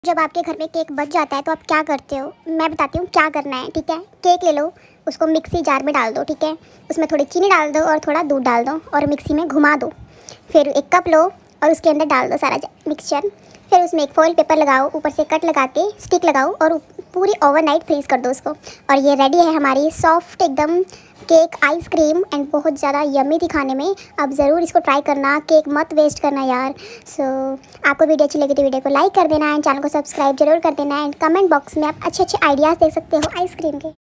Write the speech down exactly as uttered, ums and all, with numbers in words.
जब आपके घर में केक बच जाता है तो आप क्या करते हो, मैं बताती हूँ क्या करना है। ठीक है, केक ले लो, उसको मिक्सी जार में डाल दो। ठीक है, उसमें थोड़ी चीनी डाल दो और थोड़ा दूध डाल दो और मिक्सी में घुमा दो। फिर एक कप लो और उसके अंदर डाल दो सारा मिक्सचर। फिर उसमें एक फॉइल पेपर लगाओ, ऊपर से कट लगा के स्टिक लगाओ और पूरी ओवरनाइट फ्रीज़ कर दो उसको। और ये रेडी है हमारी सॉफ्ट एकदम केक आइसक्रीम एंड बहुत ज़्यादा यम्मी थी खाने में। आप ज़रूर इसको ट्राई करना, केक मत वेस्ट करना यार। सो so, आपको वीडियो अच्छी लगी तो वीडियो को लाइक कर देना एंड चैनल को सब्सक्राइब जरूर कर देना एंड कमेंट बॉक्स में आप अच्छे अच्छे आइडियाज़ दे सकते हो आइसक्रीम के।